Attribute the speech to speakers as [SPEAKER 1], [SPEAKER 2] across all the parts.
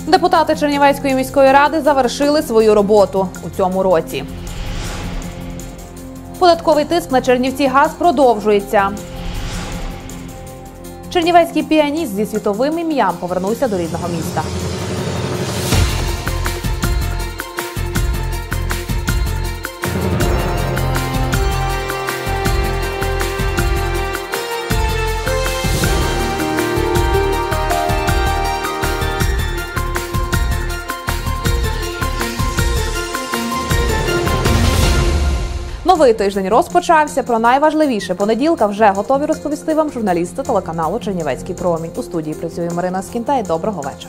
[SPEAKER 1] Депутати Чернівецької міської ради завершили свою роботу у цьому році. Податковий тиск на Чернівцігаз продовжується. Чернівецький піаніст зі світовим ім'ям повернувся до рідного міста. Новий тиждень розпочався. Про найважливіше понеділка вже готові розповісти вам журналісти телеканалу «Чернівецький промінь». У студії працює Марина Скінтай. Доброго вечора.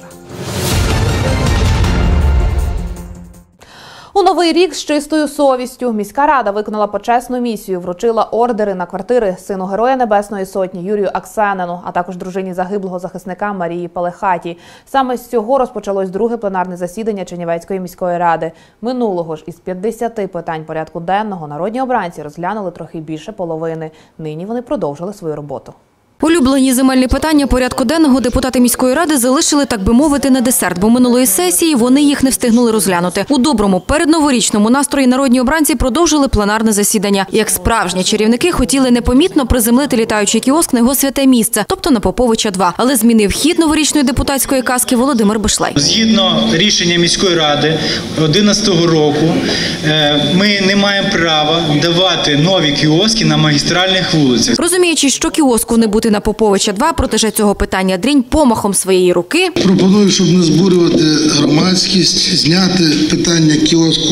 [SPEAKER 1] У новий рік з чистою совістю міська рада виконала почесну місію, вручила ордери на квартири сину Героя Небесної Сотні Юрію Аксенену, а також дружині загиблого захисника Марії Пелехатій. Саме з цього розпочалось друге пленарне засідання Чернівецької міської ради. Минулого ж із 50 питань порядку денного народні обранці розглянули трохи більше половини. Нині вони продовжили свою роботу.
[SPEAKER 2] Улюблені земельні питання порядку денного депутати міської ради залишили, так би мовити, на десерт, бо минулої сесії вони їх не встигнули розглянути. У доброму передноворічному настрої народні обранці продовжили пленарне засідання. Як справжні чарівники хотіли непомітно приземлити літаючий кіоск на його святе місце, тобто на Поповича 2. Але змінив хід новорічної депутатської казки Володимир Бишлей.
[SPEAKER 3] Згідно рішення міської ради 2011 року, ми не маємо права давати нові кіоски на магістральних вулицях.
[SPEAKER 2] Розуміючи, що кіоску не бути на Поповича 2, протеже цього питання Дрінь помахом своєї руки.
[SPEAKER 4] Пропоную, щоб не збурювати громадськість, зняти питання кіоску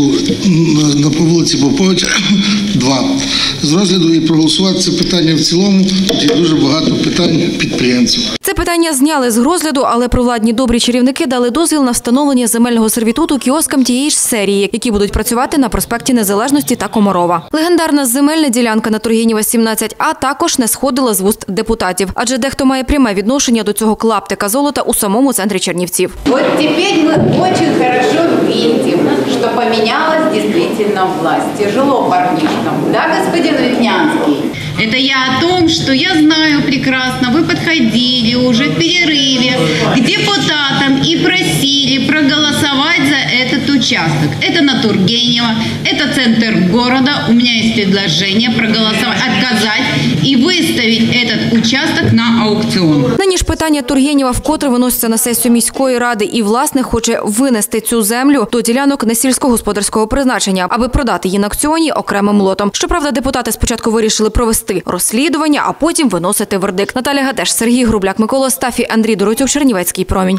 [SPEAKER 4] на вулиці Поповича 2 з розгляду і проголосувати це питання в цілому. Тут є дуже багато питань підприємців.
[SPEAKER 2] Це питання зняли з розгляду, але провладні добрі чарівники дали дозвіл на встановлення земельного сервітуту кіоскам тієї ж серії, які будуть працювати на проспекті Незалежності та Комарова. Легендарна земельна ділянка на Тургенєва 17А також не сходила з вуст депутатів, адже дехто має пряме відношення до цього клаптика золота у самому центрі Чернівців.
[SPEAKER 5] От тепер ми дуже добре бачимо, що помінялась дійсно власть. Тяжело парнишкам, да, господин Витнянский? Это я о том, что я знаю прекрасно, вы подходили уже в перерыве к депутатам и просили проголосовать за этот участок. Это на Тургенева, это центр города. У меня есть предложение проголосовать, отказать и выставить этот участок на аукціон.
[SPEAKER 2] Нині ж питання Тургенєва вкотре виноситься на сесію міської ради і власник хоче винести цю землю до ділянок несільськогосподарського призначення, аби продати її на аукціоні окремим лотом. Щоправда, депутати спочатку вирішили провести розслідування, а потім виносити вердикт. Наталя Гадеш, Сергій Грубляк, Микола Стафій, Андрій Дороцюк, Чернівецький промінь.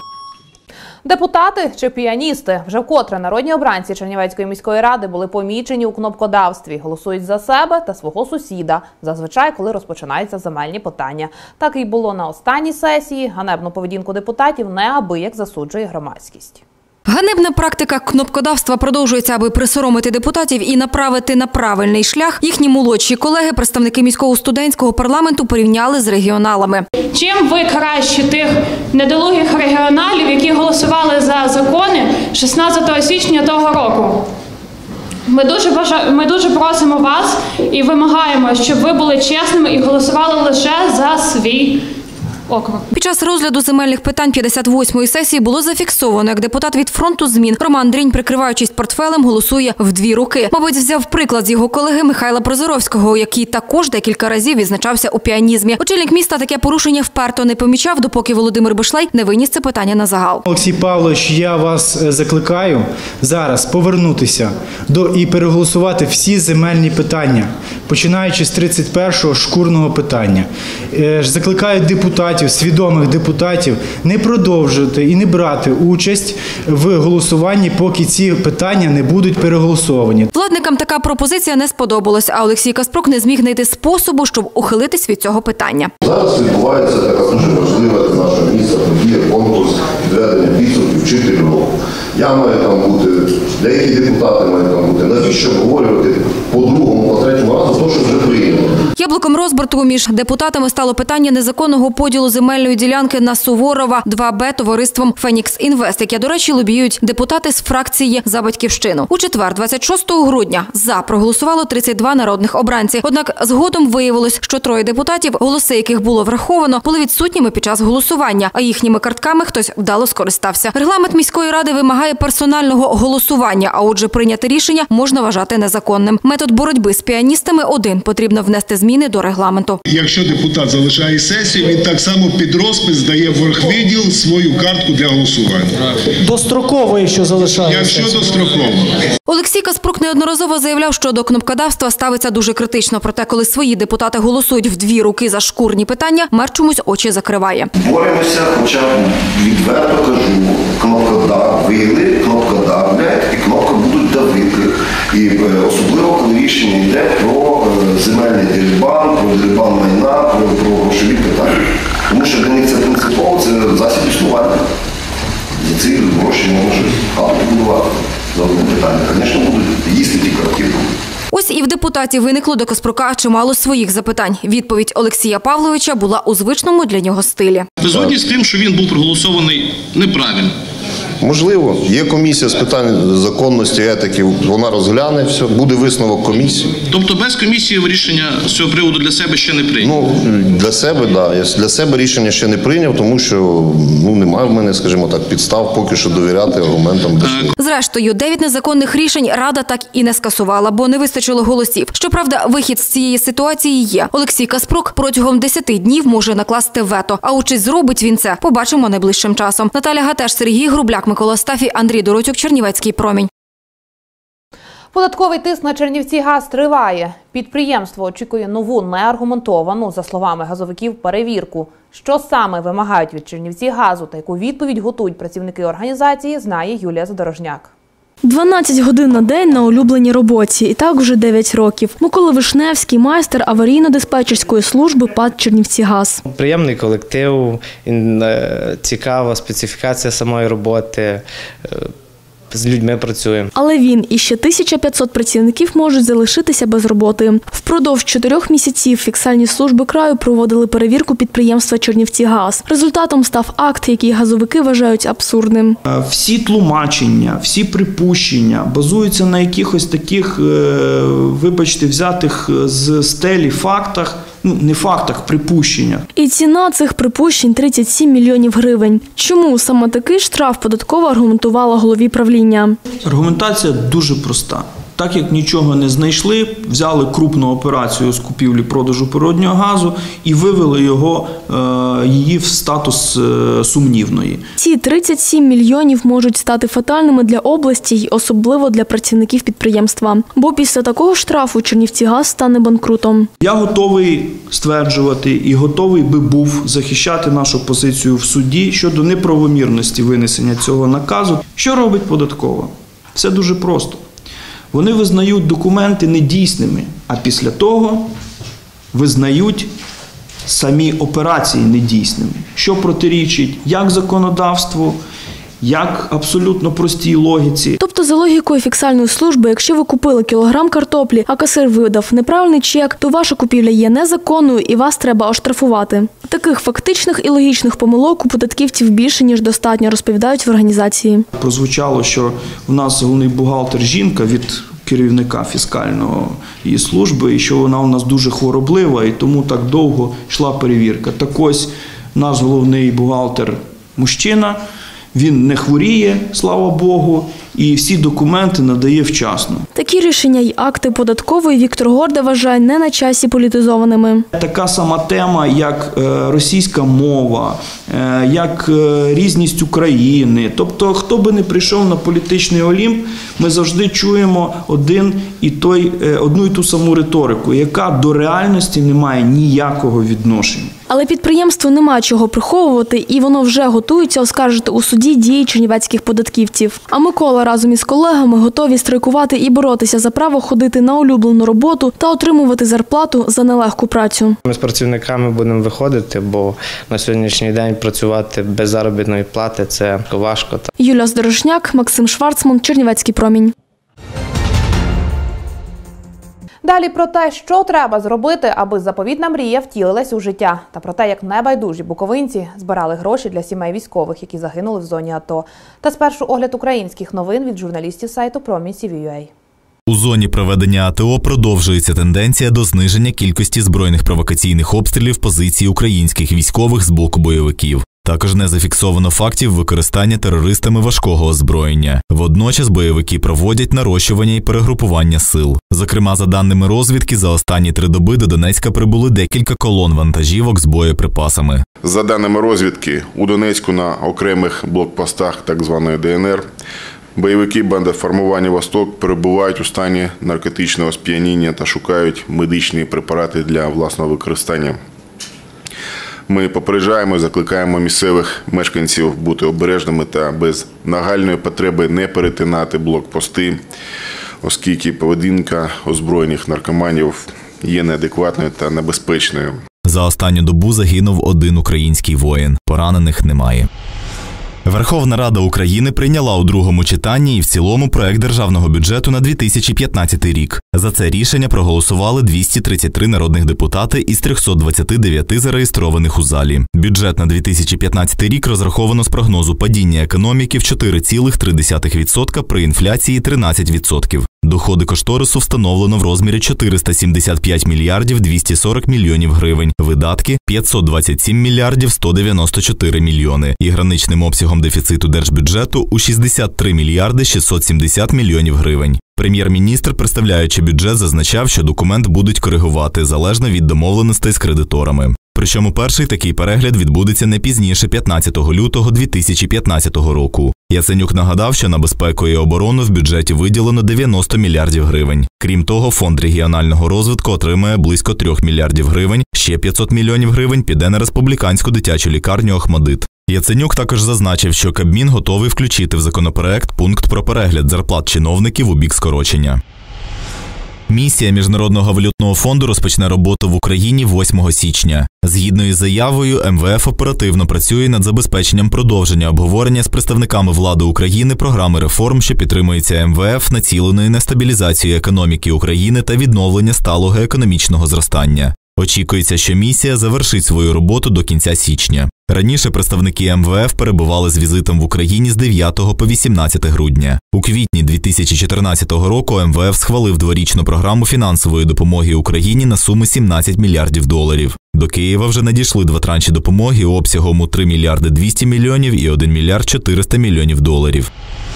[SPEAKER 1] Депутати чи піаністи? Вже вкотре народні обранці Чернівецької міської ради були помічені у кнопкодавстві. Голосують за себе та свого сусіда, зазвичай, коли розпочинаються земельні питання. Так і було на останній сесії. Ганебну поведінку депутатів неабияк засуджує громадськість.
[SPEAKER 2] Ганебна практика кнопкодавства продовжується, аби присоромити депутатів і направити на правильний шлях. Їхні молодші колеги, представники міського студентського парламенту, порівняли з регіоналами.
[SPEAKER 6] Чим ви краще тих недолугих регіоналів, які голосували за закони 16 січня того року? Ми дуже просимо вас і вимагаємо, щоб ви були чесними і голосували лише за свій округ.
[SPEAKER 2] Під час розгляду земельних питань 58-ї сесії було зафіксовано, як депутат від фронту змін Роман Дрінь, прикриваючись портфелем, голосує в дві руки. Мабуть, взяв приклад з його колеги Михайла Прозоровського, який також декілька разів відзначався у піанізмі. Очільник міста таке порушення вперто не помічав, допоки Володимир Бишлей не виніс це питання на загал.
[SPEAKER 3] Олексій Павлович, я вас закликаю зараз повернутися і переголосувати всі земельні питання, починаючи з 31-го шкурного питання. Закликаю депутатів, свідомих депутатів, не продовжувати і не брати участь в голосуванні, поки ці питання не будуть переголосовані.
[SPEAKER 2] Владникам така пропозиція не сподобалась, а Олексій Каспрук не зміг знайти способу, щоб ухилитись від цього питання.
[SPEAKER 7] Зараз відбувається така дуже важлива для нашого міста подія, конкурс підведення підсумків вчителів року. Я маю там бути, деякі депутати мають там бути. Навіщо обговорювати по другому, по третьому разу, то, що вже прийнято?
[SPEAKER 2] Яблуком розбрату між депутатами стало питання незаконного поділу земельної ділянки на Суворова 2Б товариством «Фенікс Інвест», яке, до речі, лобіюють депутати з фракції «За Батьківщину». У четвер, 26 грудня, «за» проголосувало 32 народних обранці. Однак згодом виявилось, що 3 депутатів, голоси яких було враховано, були відсутніми під час голосування, а їхніми картками хтось вдало скористався. Регламент міської ради вимагає персонального голосування, а отже прийняте рішення можна вважати незаконним. Метод боротьби з піаністами один – потрібно внести зміни до регламенту.
[SPEAKER 8] Якщо депутат залишає сесію, він так само під розпис здає в оргвідділ свою картку для голосування.
[SPEAKER 9] Достроково, якщо залишається.
[SPEAKER 8] Якщо достроково.
[SPEAKER 2] Олексій Каспрук неодноразово заявляв, що до кнопкодавства ставиться дуже критично. Проте, коли свої депутати голосують в 2 руки за шкурні питання, мер чомусь очі закриває.
[SPEAKER 7] Боремося, хоча відверто кажу, кнопкодавили, кнопкодавлять і кнопка будуть давити. І особливо, коли рішення йде про земельний дерибан, про дерибан майна, про грошові питання. Тому що для них це принципово, це засіб існування. За ці гроші можна хату побудувати. За одне питання. Звісно, будуть їсти ті картки.
[SPEAKER 2] Ось і в депутатів виникло до Каспрука чимало своїх запитань. Відповідь Олексія Павловича була у звичному для нього стилі.
[SPEAKER 10] Ви згодні з тим, що він був проголосований неправильно?
[SPEAKER 7] Можливо. Є комісія з питань законності, етики, вона розгляне все, буде висновок комісії.
[SPEAKER 10] Тобто без комісії рішення з цього приводу для себе ще не прийняв?
[SPEAKER 7] Для себе, так. Я для себе рішення ще не прийняв, тому що немає в мене, скажімо так, підстав поки що довіряти аргументам.
[SPEAKER 2] Зрештою, 9 незаконних рішень Рада так і не скасувала, бо не вистачило голосів. Щоправда, вихід з цієї ситуації є. Олексій Каспрук протягом 10 днів може накласти вето. А от чи зробить він це, побачимо найближчим часом. Наталя Гатеш, Сергій Грубляк, Микола Стафій, Андрій Доротюк, Чернівецький промінь.
[SPEAKER 1] Податковий тиск на Чернівцігаз триває. Підприємство очікує нову неаргументовану, за словами газовиків, перевірку. Що саме вимагають від Чернівцігазу та яку відповідь готують працівники організації, знає Юлія Задорожняк.
[SPEAKER 11] 12 годин на день на улюбленій роботі. І так вже 9 років. Микола Вишневський – майстер аварійно-диспетчерської служби ПАТ «Чернівцігаз».
[SPEAKER 12] Приємний колектив, цікава специфікація самої роботи. З людьми працюємо.
[SPEAKER 11] Але він і ще 1500 працівників можуть залишитися без роботи. Впродовж 4 місяців фіксальні служби краю проводили перевірку підприємства «Чернівцігаз». Результатом став акт, який газовики вважають абсурдним.
[SPEAKER 9] Всі тлумачення, всі припущення базуються на якихось таких, вибачте, взятих з стелі фактах, не фактах, припущеннях.
[SPEAKER 11] І ціна цих припущень – 37 мільйонів гривень. Чому саме такий штраф податкова аргументувала голові правління?
[SPEAKER 9] Аргументація дуже проста. Так як нічого не знайшли, взяли крупну операцію з купівлі-продажу природнього газу і вивели її в статус сумнівної.
[SPEAKER 11] Ці 37 мільйонів можуть стати фатальними для області й особливо для працівників підприємства. Бо після такого штрафу Чернівцігаз стане банкрутом.
[SPEAKER 9] Я готовий стверджувати і готовий би був захищати нашу позицію в суді щодо неправомірності винесення цього наказу. Що робить податкова? Все дуже просто. Вони визнають документи недійсними, а після того визнають самі операції недійсними, що протирічить як законодавству, як абсолютно простій логіці.
[SPEAKER 11] Тобто за логікою фіксальної служби, якщо ви купили кілограм картоплі, а касир видав неправильний чек, то ваша купівля є незаконною і вас треба оштрафувати. Таких фактичних і логічних помилок у податківців більше, ніж достатньо, розповідають в організації.
[SPEAKER 9] Прозвучало, що в нас головний бухгалтер жінка від керівника фіскальної її служби, і що вона у нас дуже хвороблива, і тому так довго йшла перевірка. Так ось наш головний бухгалтер мужчина, він не хворіє, слава Богу, і всі документи надає вчасно.
[SPEAKER 11] Такі рішення й акти податкової Віктор Горда вважає не на часі політизованими.
[SPEAKER 9] Така сама тема, як російська мова, як різність України. Тобто, хто би не прийшов на політичний олімп, ми завжди чуємо одну і ту саму риторику, яка до реальності не має ніякого відношення.
[SPEAKER 11] Але підприємству нема чого приховувати, і воно вже готується оскаржити у суді дії чернівецьких податківців. А Микола разом із колегами готові страйкувати і боротися за право ходити на улюблену роботу та отримувати зарплату за нелегку працю.
[SPEAKER 12] Ми з працівниками будемо виходити, бо на сьогоднішній день працювати без заробітної плати – це важко.
[SPEAKER 11] Юлія Здорожняк, Максим Шварцман, Чернівецький промінь.
[SPEAKER 1] Далі про те, що треба зробити, аби заповітна мрія втілилась у життя. Та про те, як небайдужі буковинці збирали гроші для сімей військових, які загинули в зоні АТО. Та спершу огляд українських новин від журналістів сайту Промінь.CVUA.
[SPEAKER 13] У зоні проведення АТО продовжується тенденція до зниження кількості збройних провокаційних обстрілів позицій українських військових з боку бойовиків. Також не зафіксовано фактів використання терористами важкого озброєння. Водночас бойовики проводять нарощування і перегрупування сил. Зокрема, за даними розвідки, за останні 3 доби до Донецька прибули декілька колон вантажівок з боєприпасами.
[SPEAKER 14] За даними розвідки, у Донецьку на окремих блокпостах так званої ДНР бойовики бандформування «Восток» перебувають у стані наркотичного сп'яніння та шукають медичні препарати для власного використання. Ми попереджаємо і закликаємо місцевих мешканців бути обережними та без нагальної потреби не перетинати блокпости, оскільки поведінка озброєних наркоманів є неадекватною та небезпечною.
[SPEAKER 13] За останню добу загинув 1 український воїн. Поранених немає. Верховна Рада України прийняла у другому читанні і в цілому проект державного бюджету на 2015 рік. За це рішення проголосували 233 народних депутати із 329 зареєстрованих у залі. Бюджет на 2015 рік розраховано з прогнозу падіння економіки в 4,3% при інфляції 13%. Доходи кошторису встановлено в розмірі 475 мільярдів 240 мільйонів гривень, видатки – 527 мільярдів 194 мільйони і граничним обсягом дефіциту держбюджету у 63 мільярди 670 мільйонів гривень. Прем'єр-міністр, представляючи бюджет, зазначав, що документ будуть коригувати залежно від домовленостей з кредиторами. Причому перший такий перегляд відбудеться не пізніше 15 лютого 2015 року. Яценюк нагадав, що на безпеку і оборону в бюджеті виділено 90 мільярдів гривень. Крім того, Фонд регіонального розвитку отримає близько 3 мільярдів гривень, ще 500 мільйонів гривень піде на республіканську дитячу лікарню «Охмадит». Яценюк також зазначив, що Кабмін готовий включити в законопроект пункт про перегляд зарплат чиновників у бік скорочення. Місія Міжнародного валютного фонду розпочне роботу в Україні 8 січня. Згідно із заявою, МВФ оперативно працює над забезпеченням продовження обговорення з представниками влади України програми реформ, що підтримується МВФ, націленої на стабілізацію економіки України та відновлення сталого економічного зростання. Очікується, що місія завершить свою роботу до кінця січня. Раніше представники МВФ перебували з візитом в Україні з 9 по 18 грудня. У квітні 2014 року МВФ схвалив дворічну програму фінансової допомоги Україні на суму 17 мільярдів доларів. До Києва вже надійшли 2 транші допомоги обсягом у 3 мільярди 200 мільйонів і 1 мільярд 400 мільйонів доларів.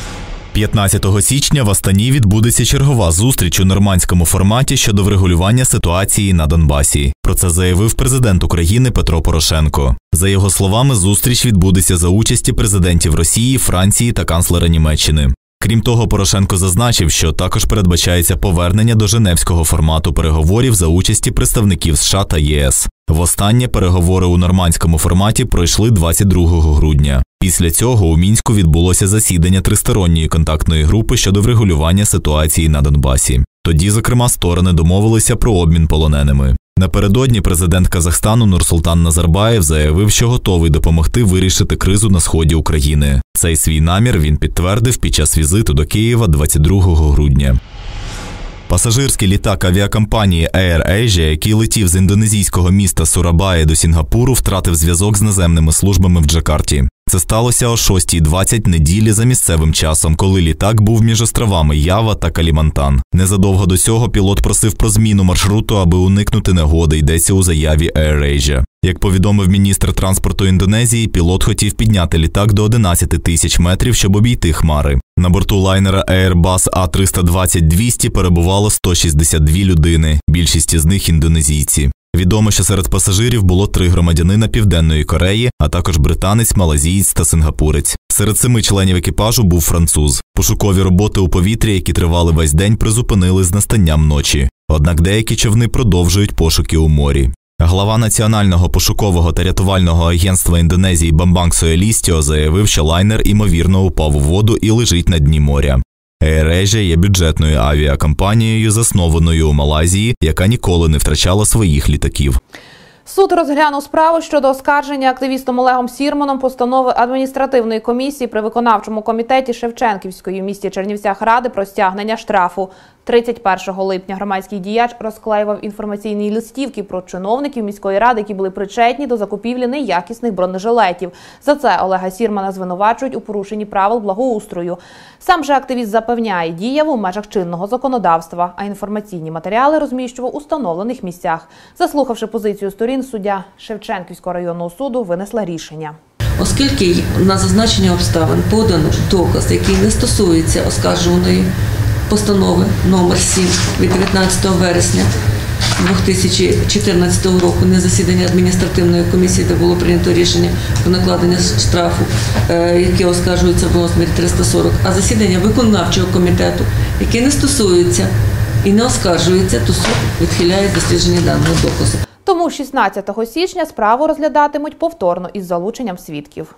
[SPEAKER 13] 15 січня в Астані відбудеться чергова зустріч у нормандському форматі щодо врегулювання ситуації на Донбасі. Про це заявив президент України Петро Порошенко. За його словами, зустріч відбудеться за участі президентів Росії, Франції та канцлера Німеччини. Крім того, Порошенко зазначив, що також передбачається повернення до женевського формату переговорів за участі представників США та ЄС. Востаннє переговори у нормандському форматі пройшли 22 грудня. Після цього у Мінську відбулося засідання тристоронньої контактної групи щодо врегулювання ситуації на Донбасі. Тоді, зокрема, сторони домовилися про обмін полоненими. Напередодні президент Казахстану Нурсултан Назарбаєв заявив, що готовий допомогти вирішити кризу на сході України. Цей свій намір він підтвердив під час візиту до Києва 22 грудня. Пасажирський літак авіакомпанії AirAsia, який летів з індонезійського міста Сурабая до Сінгапуру, втратив зв'язок з наземними службами в Джакарті. Це сталося о 6:20 неділі за місцевим часом, коли літак був між островами Ява та Калімантан. Незадовго до цього пілот просив про зміну маршруту, аби уникнути негоди, йдеться у заяві AirAsia. Як повідомив міністр транспорту Індонезії, пілот хотів підняти літак до 11 тисяч метрів, щоб обійти хмари. На борту лайнера Airbus A320-200 перебувало 162 людини, більшість із них індонезійці. Відомо, що серед пасажирів було 3 громадянина Південної Кореї, а також британець, малазієць та сингапурець. Серед 7 членів екіпажу був француз. Пошукові роботи у повітрі, які тривали весь день, призупинили з настанням ночі. Однак деякі човни продовжують пошуки у морі. Глава Національного пошукового та рятувального агентства Індонезії Бамбанг Соелістіо заявив, що лайнер імовірно упав у воду і лежить на дні моря. AirAsia є бюджетною авіакомпанією, заснованою у Малайзії, яка ніколи не втрачала своїх літаків.
[SPEAKER 1] Суд розглянув справу щодо оскарження активістом Олегом Сірманом постанови адміністративної комісії при виконавчому комітеті Шевченківської в місті Чернівцях ради про стягнення штрафу. 31 липня громадський діяч розклеював інформаційні листівки про чиновників міської ради, які були причетні до закупівлі неякісних бронежилетів. За це Олега Сірмана звинувачують у порушенні правил благоустрою. Сам же активіст запевняє, діяв у межах чинного законодавства, а інформаційні матеріали розміщував у встановлених місцях. Заслухавши позицію сторін, суддя Шевченківського районного суду винесла рішення.
[SPEAKER 15] Оскільки на зазначення обставин подано доказ, який не стосується оскаржуваної постанови номер 7 від 19 вересня 2014 року, не засідання адміністративної комісії, де було прийнято рішення про накладення штрафу, яке оскаржується в розмірі 340, а засідання виконавчого комітету, яке не стосується і не оскаржується, то суд відхиляє дослідження даного доказу.
[SPEAKER 1] Тому 16 січня справу розглядатимуть повторно із залученням свідків.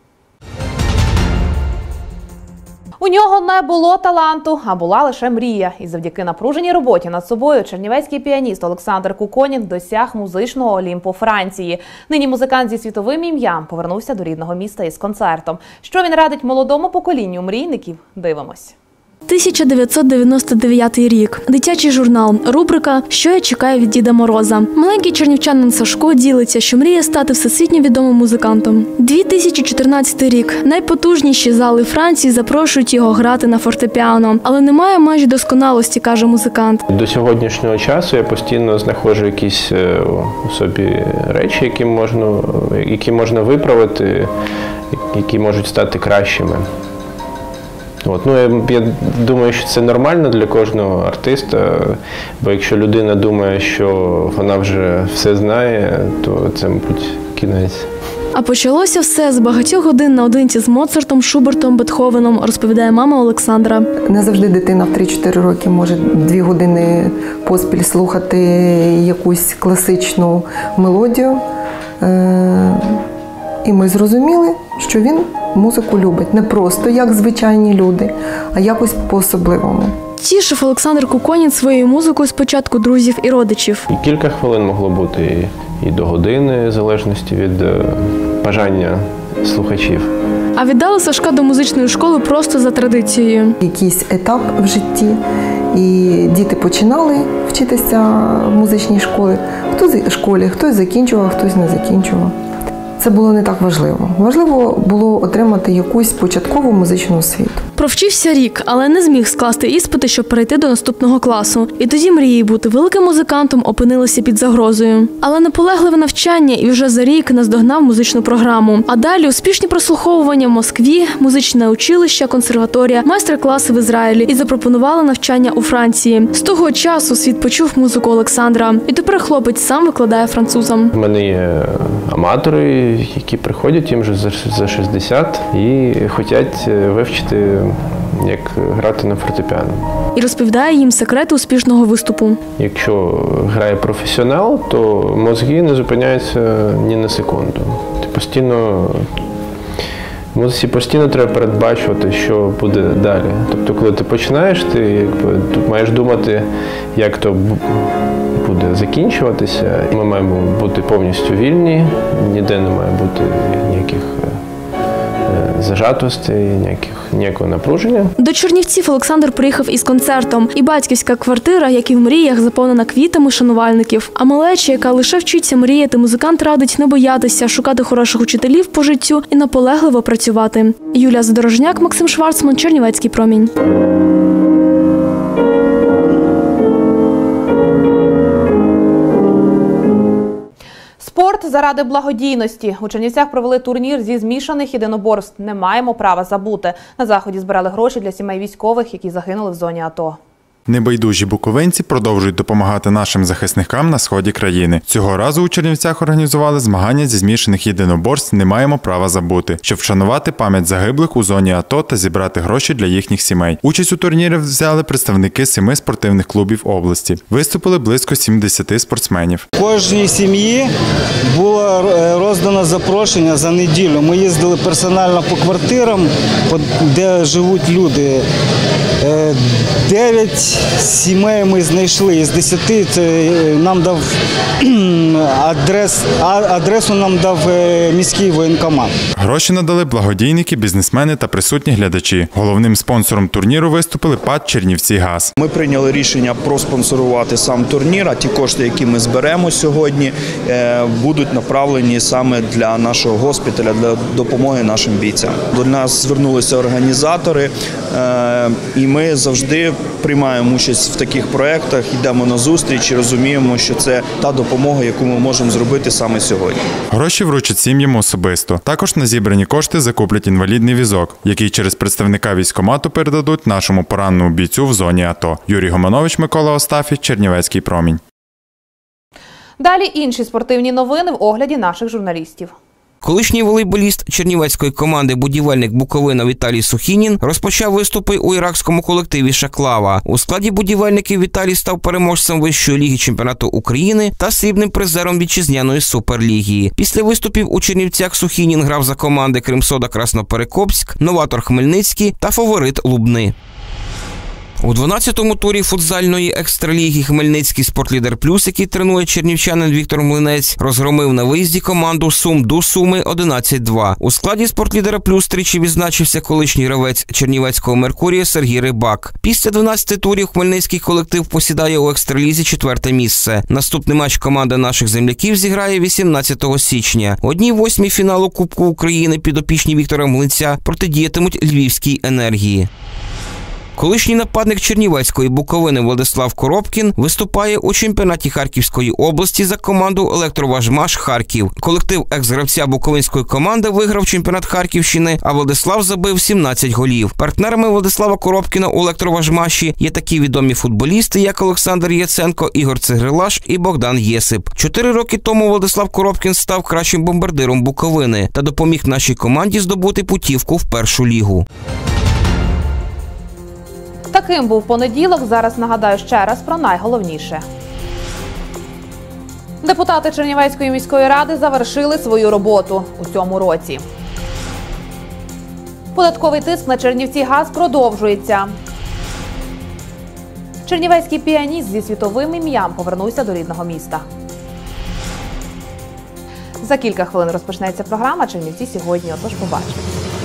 [SPEAKER 1] У нього не було таланту, а була лише мрія. І завдяки напруженій роботі над собою чернівецький піаніст Олександр Куконін досяг музичного Олімпу Франції. Нині музикант зі світовим ім'ям повернувся до рідного міста із концертом. Що він радить молодому поколінню мрійників? Дивимось.
[SPEAKER 11] 1999 рік. Дитячий журнал. Рубрика «Що я чекаю від Діда Мороза». Маленький чернівчанин Сашко ділиться, що мріє стати всесвітньо відомим музикантом. 2014 рік. Найпотужніші зали Франції запрошують його грати на фортепіано. Але немає майже досконалості, каже музикант.
[SPEAKER 16] До сьогоднішнього часу я постійно знаходжу якісь у собі речі, які можна виправити, які можуть стати кращими. Я думаю, що це нормально для кожного артиста, бо якщо людина думає, що вона вже все знає, то це, мабуть, кінець.
[SPEAKER 11] А почалося все з багатьох годин наодинці з Моцартом, Шубертом, Бетховеном, розповідає мама Олександра.
[SPEAKER 17] Не завжди дитина в 3-4 роки може 2 години поспіль слухати якусь класичну мелодію. І ми зрозуміли, що він музику любить. Не просто як звичайні люди, а якось по-особливому.
[SPEAKER 11] Тішив Олександр Куконін своєю музикою спочатку друзів і родичів.
[SPEAKER 16] І кілька хвилин могло бути, і до години, в залежності від бажання слухачів.
[SPEAKER 11] А віддали Сашка до музичної школи просто за традицією.
[SPEAKER 17] Якийсь етап в житті, і діти починали вчитися в музичній школі. Хтось закінчував, хтось не закінчував. Це було не так важливо. Важливо було отримати якусь початкову музичну освіту.
[SPEAKER 11] Провчився рік, але не зміг скласти іспити, щоб перейти до наступного класу. І тоді мрії бути великим музикантом опинилися під загрозою. Але наполегливе навчання і вже за рік наздогнав музичну програму. А далі успішні прослуховування в Москві, музичне училище, консерваторія, майстер-класи в Ізраїлі і запропонували навчання у Франції. З того часу світ почув музику Олександра. І тепер хлопець сам викладає французам.
[SPEAKER 16] У мене є аматори, які приходять, їм вже за 60 і хочуть вивчити, як грати на фортепіано.
[SPEAKER 11] І розповідає їм секрети успішного виступу.
[SPEAKER 16] Якщо грає професіонал, то мозги не зупиняються ні на секунду. Музиці постійно треба передбачувати, що буде далі. Тобто, коли ти починаєш, ти маєш думати, як то буде закінчуватися. Ми маємо бути повністю вільні, ніде не має бути ніяких зажатостей, ніякого напруження.
[SPEAKER 11] До Чернівців Олександр приїхав із концертом. І батьківська квартира, як і в мріях, заповнена квітами шанувальників. А малеча, яка лише вчиться мріяти, музикант радить не боятися, шукати хороших учителів по життю і наполегливо працювати. Юлія Задорожняк, Максим Шварцман, Чернівецький промінь.
[SPEAKER 1] Спорт заради благодійності. У Чернівцях провели турнір зі змішаних єдиноборств «Не маємо права забути». На заході збирали гроші для сімей військових, які загинули в зоні АТО.
[SPEAKER 18] Небайдужі буковинці продовжують допомагати нашим захисникам на сході країни. Цього разу у Чернівцях організували змагання зі змішаних єдиноборств «Не маємо права забути», щоб вшанувати пам'ять загиблих у зоні АТО та зібрати гроші для їхніх сімей. Участь у турнірі взяли представники 7 спортивних клубів області. Виступили близько 70 спортсменів.
[SPEAKER 19] Кожній сім'ї було роздано запрошення за неділю. Ми їздили персонально по квартирам, де живуть люди. 9 сімей ми знайшли. Із 10 це нам дав адресу нам дав міський воєнкомат.
[SPEAKER 18] Гроші надали благодійники, бізнесмени та присутні глядачі. Головним спонсором турніру виступили ПАТ «Чернівцігаз».
[SPEAKER 9] Ми прийняли рішення проспонсорувати сам турнір, а ті кошти, які ми зберемо сьогодні, будуть направлені саме для нашого госпіталя, для допомоги нашим бійцям. До нас звернулися організатори, і ми завжди приймаємо участь в таких проєктах, йдемо на зустріч і розуміємо, що це та допомога, яку ми можемо зробити саме сьогодні.
[SPEAKER 18] Гроші вручать сім'ям особисто. Також на зібрані кошти закуплять інвалідний візок, який через представника військкомату передадуть нашому пораненому бійцю в зоні АТО. Юрій Гоманович, Микола Остафій, Чернівецький промінь.
[SPEAKER 1] Далі інші спортивні новини в огляді наших журналістів.
[SPEAKER 20] Колишній волейболіст чернівецької команди «Будівельник Буковина» Віталій Сухінін розпочав виступи у іракському колективі «Шаклава». У складі будівельників Віталій став переможцем Вищої ліги чемпіонату України та срібним призером вітчизняної суперліги. Після виступів у Чернівцях Сухінін грав за команди «Кримсода Красноперекопськ», «Новатор Хмельницький» та «Фаворит Лубни». У 12-му турі футзальної екстраліги Хмельницький «Спортлідер Плюс», який тренує чернівчанин Віктор Млинець, розгромив на виїзді команду «Сумду Суми» 11-2. У складі «Спортлідера Плюс» тричі відзначився колишній гравець чернівецького «Меркурія» Сергій Рибак. Після 12 турів хмельницький колектив посідає у екстралізі 4-те місце. Наступний матч команда наших земляків зіграє 18 січня. 1/8 фіналу Кубку України підопічні Віктора Млинця протидіятимуть Львівській «Енергії». Колишній нападник Чернівецької Буковини Владислав Коробкін виступає у чемпіонаті Харківської області за команду «Електроважмаш Харків». Колектив екс-гравця буковинської команди виграв чемпіонат Харківщини, а Владислав забив 17 голів. Партнерами Владислава Коробкіна у «Електроважмаші» є такі відомі футболісти, як Олександр Яценко, Ігор Цегрилаш і Богдан Єсип. 4 роки тому Владислав Коробкін став кращим бомбардиром Буковини та допоміг нашій команді здобути путівку в першу лігу.
[SPEAKER 1] Таким був понеділок. Зараз нагадаю ще раз про найголовніше. Депутати Чернівецької міської ради завершили свою роботу у цьому році. Податковий тиск на Чернівцігаз продовжується. Чернівецький піаніст зі світовим ім'ям повернувся до рідного міста. За кілька хвилин розпочнеться програма «Чернівці сьогодні». Отож, побачимо.